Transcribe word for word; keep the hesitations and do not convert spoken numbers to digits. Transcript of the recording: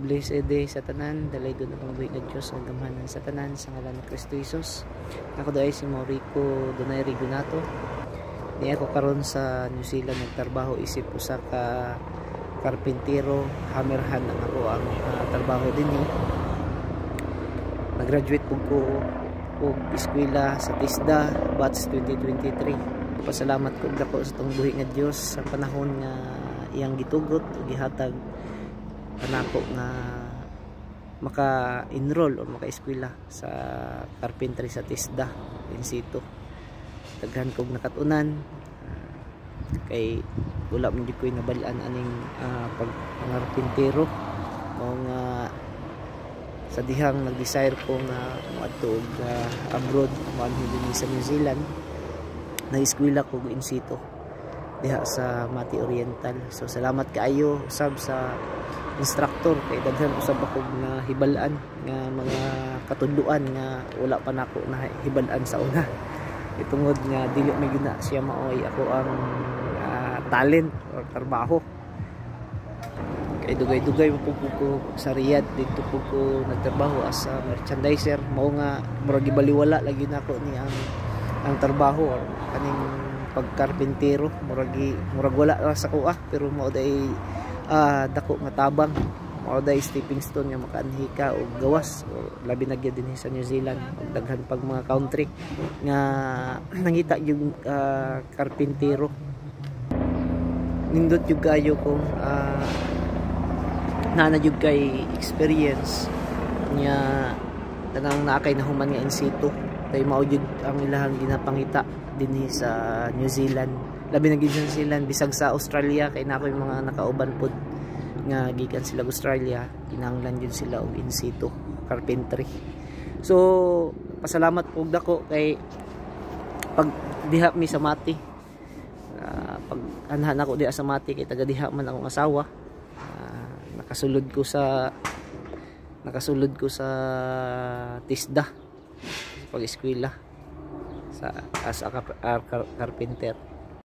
Blessed day sa tanan, dalay doon ang buhay ng Diyos ang gamhanan sa tanan sa ngalan ni Kristo Jesus. Ako dahil si Maurico Donay Rigunato. Di ako karon sa New Zealand nagtrabaho isip ko sa ka karpintero, hammerhan ang ako ang uh, trabaho din eh. Nag-graduate po ko og eskwela sa TISDA batch twenty twenty-three. Pasalamat ko dako sa tong buhi nga Dios sa panahon nga iyang gitugot ug gihatag kanako nga maka-enroll o maka-eskwela sa carpentry sa TISDA in situ. Daghan kog nakatunan uh, kay wala man jud koy nabal-an aning uh, pag pangarpintero o nga sa dihang nag-desire ko nga moadto og uh, abroad manhi din sa New Zealand. Na-eskwela ko in situ diha sa Mati Oriental. So salamat kaayo usab sa instructor kay daghan usab ako na hibal-an nga mga katudloan nga wala pa nako na hibal-an sa una. Itungod nga dili may gina siya maoy ako ang uh, talent or trabaho. Kay dugay-dugay mo po ko sa Riyadh dito po ko nagtrabaho as a merchandiser. Mao nga murag gibaliwala lagi nako ni ang ang trabaho or kaning pagkarpentero murag murag wala ra sa kuha pero mao day uh, dako nga tabang, mao day stepping stone nga makaanhi ka og gawas o labi na gyud din sa New Zealand ug daghan pag mga country nga nangita yung uh, karpentero. Nindot jud kayo kung uh, nana jud kay experience nya tanang naa kay nahuman nga in situ kay mao jud ang ilahang ginapangita dinhi sa New Zealand, labi na gid sa New Zealand bisag sa Australia kay nako yung mga nakauban pod nga gikan sila Australia kinahanglan jud sila og in situ carpentry. So pasalamat pug dako kay pag diha mi sa Mati, uh, pag anhan ako diha sa Mati kay taga diha man akong asawa. Uh, nakasulod ko sa nakasulod ko sa TISDA pag-eskwela sa as a carpenter.